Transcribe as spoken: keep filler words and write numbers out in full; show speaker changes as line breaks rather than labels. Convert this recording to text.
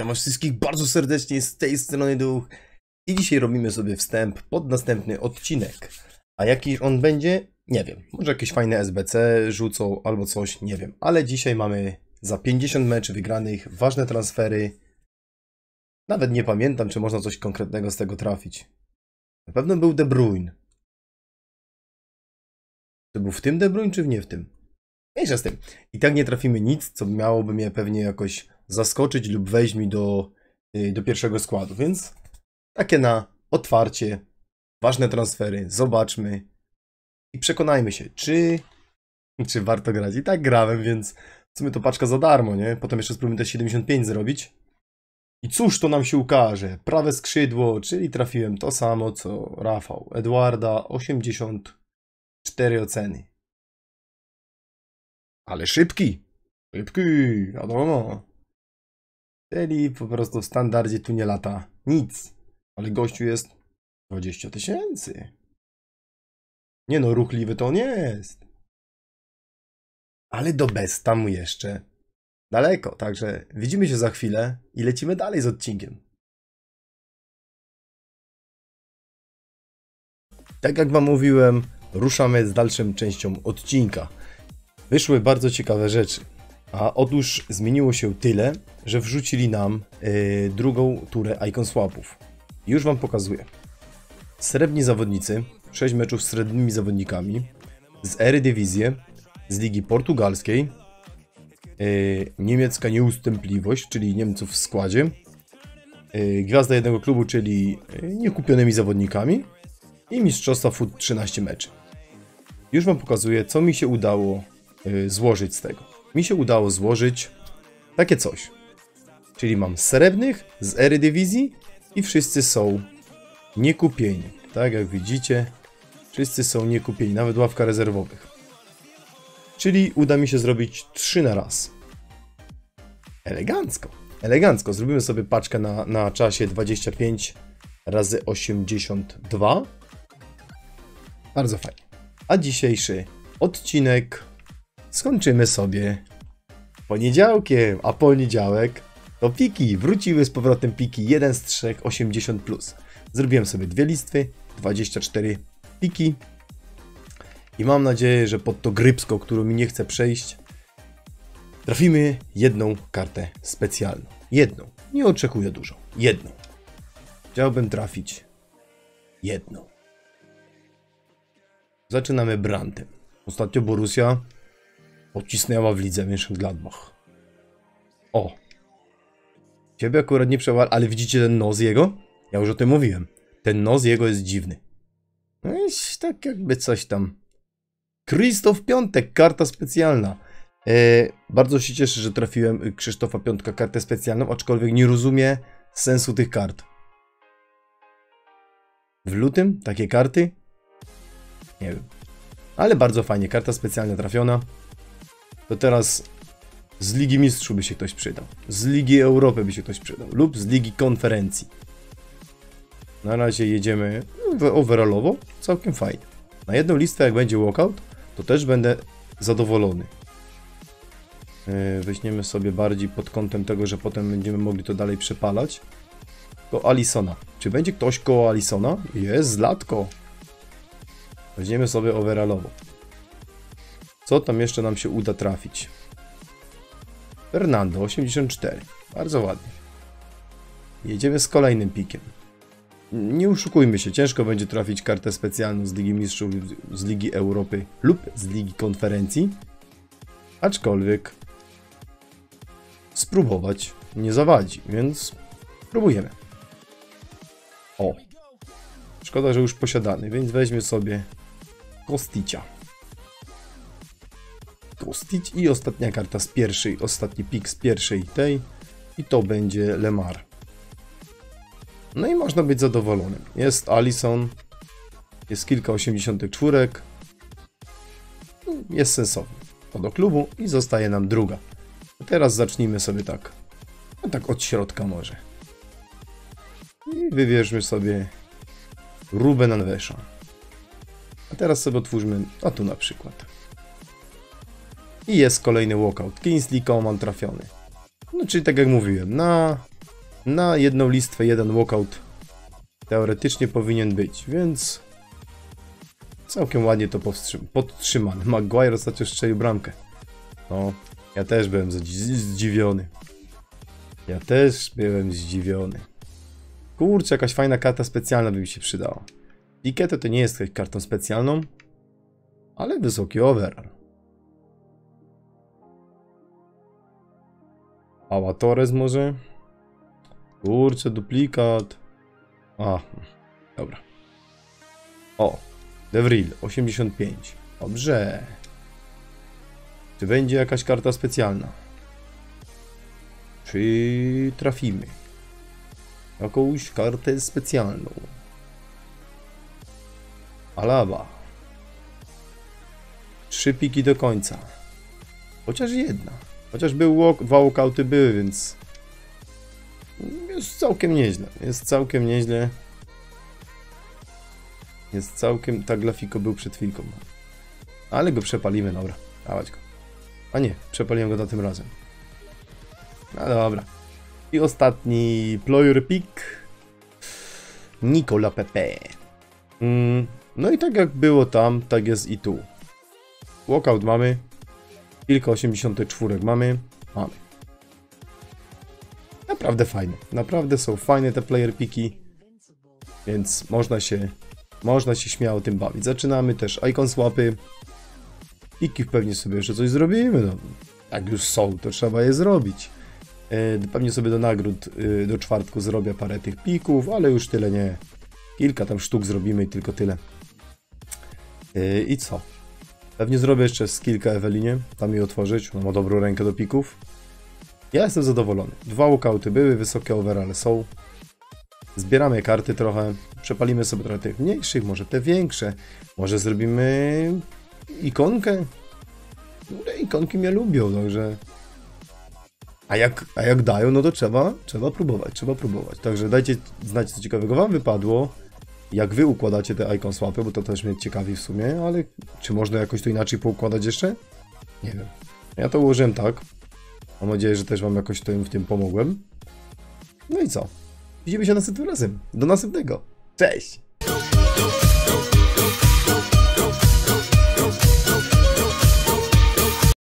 Witam was wszystkich bardzo serdecznie z tej strony Duch. I dzisiaj robimy sobie wstęp pod następny odcinek. A jaki on będzie? Nie wiem. Może jakieś fajne S B C rzucą albo coś, nie wiem. Ale dzisiaj mamy za pięćdziesiąt meczy wygranych, ważne transfery. Nawet nie pamiętam, czy można coś konkretnego z tego trafić. Na pewno był De Bruyne. To był w tym De Bruyne, czy w nie w tym? Mniejsza z tym. I tak nie trafimy nic, co miałoby mnie pewnie jakoś zaskoczyć lub wejść mi do, do pierwszego składu. Więc takie na otwarcie, ważne transfery, zobaczmy i przekonajmy się, czy, czy warto grać. I tak grałem, więc w sumie to paczka za darmo, nie? Potem jeszcze spróbujmy te siedemdziesiąt pięć zrobić. I cóż to nam się ukaże? Prawe skrzydło, czyli trafiłem to samo co Rafał. Edwarda, osiemdziesiąt cztery oceny. Ale szybki. Szybki, wiadomo. Czyli po prostu w standardzie tu nie lata nic. Ale gościu jest dwadzieścia tysięcy. Nie no, ruchliwy to on jest. Ale do besta mu jeszcze daleko. Także widzimy się za chwilę i lecimy dalej z odcinkiem. Tak jak wam mówiłem, ruszamy z dalszą częścią odcinka. Wyszły bardzo ciekawe rzeczy. A otóż zmieniło się tyle, że wrzucili nam yy, drugą turę Icon Swapów. Już wam pokazuję. Srebrni zawodnicy, sześć meczów z srebrnymi zawodnikami, z Eredivisie, z Ligi Portugalskiej, yy, niemiecka nieustępliwość, czyli Niemców w składzie, yy, gwiazda jednego klubu, czyli yy, niekupionymi zawodnikami i mistrzostwa F U T trzynaście meczy. Już wam pokazuję, co mi się udało yy, złożyć z tego. Mi się udało złożyć takie coś. Czyli mam srebrnych z Eredivisie i wszyscy są niekupieni. Tak jak widzicie, wszyscy są niekupieni, nawet ławka rezerwowych. Czyli uda mi się zrobić trzy na raz. Elegancko. Elegancko. Zrobimy sobie paczkę na, na czasie dwadzieścia pięć razy osiemdziesiąt dwa. Bardzo fajnie. A dzisiejszy odcinek skończymy sobie poniedziałkiem, a poniedziałek to piki. Wróciły z powrotem piki jeden z trzech osiemdziesiąt plus. Zrobiłem sobie dwie listwy, dwadzieścia cztery piki i mam nadzieję, że pod to grypsko, którą mi nie chce przejść, trafimy jedną kartę specjalną. Jedną. Nie oczekuję dużo. Jedną. Chciałbym trafić jedną. Zaczynamy Brandtem. Ostatnio Borussia odcisnęła w lidze Mönchengladbach. O! Ciebie akurat nie przełal, ale widzicie ten nos jego? Ja już o tym mówiłem. Ten nos jego jest dziwny. No i tak jakby coś tam. Krzysztof Piątek, karta specjalna. E, bardzo się cieszę, że trafiłem Krzysztofa Piątka kartę specjalną, aczkolwiek nie rozumiem sensu tych kart. W lutym takie karty? Nie wiem. Ale bardzo fajnie, karta specjalna trafiona. To teraz z Ligi Mistrzów by się ktoś przydał. Z Ligi Europy by się ktoś przydał. Lub z Ligi Konferencji. Na razie jedziemy overallowo. Całkiem fajnie. Na jedną listę jak będzie walkout, to też będę zadowolony. Weźmiemy sobie bardziej pod kątem tego, że potem będziemy mogli to dalej przepalać. To Alissona. Czy będzie ktoś koło Alissona? Jest, Zlatko. Weźmiemy sobie overallowo. Co tam jeszcze nam się uda trafić? Fernando, osiemdziesiąt cztery. Bardzo ładnie. Jedziemy z kolejnym pikiem. Nie oszukujmy się, ciężko będzie trafić kartę specjalną z Ligi Mistrzów, z Ligi Europy lub z Ligi Konferencji. Aczkolwiek spróbować nie zawadzi, więc próbujemy. O! Szkoda, że już posiadany, więc weźmy sobie Kosticia. Kostic i ostatnia karta z pierwszej, ostatni pik z pierwszej tej i to będzie Lemar. No i można być zadowolonym. Jest Alisson, jest kilka osiemdziesiąt cztery, jest sensowny. To do klubu i zostaje nam druga. A teraz zacznijmy sobie tak, no tak od środka może. I wybierzmy sobie Ruben Nevesa. A teraz sobie otwórzmy, a tu na przykład. I jest kolejny walkout. Kingsley Coman trafiony. No czyli tak jak mówiłem, na Na jedną listwę jeden walkout teoretycznie powinien być, więc całkiem ładnie to podtrzymane. Maguire ostatnio strzelił bramkę. No, ja też byłem zdziwiony. Ja też byłem zdziwiony. Kurczę, jakaś fajna karta specjalna by mi się przydała. Piqué to nie jest kartą specjalną, ale wysoki overall. Ała Torres może? Kurczę, duplikat. A, dobra. O, De Vrij, osiemdziesiąt pięć. Dobrze. Czy będzie jakaś karta specjalna? Czy trafimy? Jakąś kartę specjalną. Alaba. Trzy piki do końca. Chociaż jedna. Chociaż był walk, dwa walkouty były, więc jest całkiem nieźle. Jest całkiem nieźle. Jest całkiem... Tak, Glafiko był przed chwilką. Ale go przepalimy, dobra. Dawać go. A nie, przepaliłem go na tym razem. No dobra. I ostatni player pick. Nicolas Pepe. Mm, no i tak jak było tam, tak jest i tu. Walkout mamy. Kilka osiemdziesiąt cztery mamy. Mamy. Naprawdę fajne. Naprawdę są fajne te player piki. Więc można się, można się śmiało tym bawić. Zaczynamy też icon swapy. Piki pewnie sobie jeszcze coś zrobimy. No. Jak już są, to trzeba je zrobić. Yy, pewnie sobie do nagród yy, do czwartku zrobię parę tych pików, ale już tyle nie. Kilka tam sztuk zrobimy i tylko tyle. Yy, I co? Pewnie zrobię jeszcze z kilka Ewelinie, tam jej otworzyć, ona ma dobrą rękę do pików. Ja jestem zadowolony. Dwa walkouty były, wysokie overale są. Zbieramy karty trochę, przepalimy sobie trochę tych mniejszych, może te większe. Może zrobimy ikonkę. No, ikonki mnie lubią, także... A jak, a jak dają, no to trzeba, trzeba próbować, trzeba próbować. Także dajcie znać, co ciekawego wam wypadło. Jak wy układacie te icon swapy, bo to też mnie ciekawi w sumie, ale czy można jakoś to inaczej poukładać jeszcze? Nie wiem. Ja to ułożyłem tak. Mam nadzieję, że też wam jakoś w tym pomogłem. No i co? Widzimy się następnym razem. Do następnego. Cześć!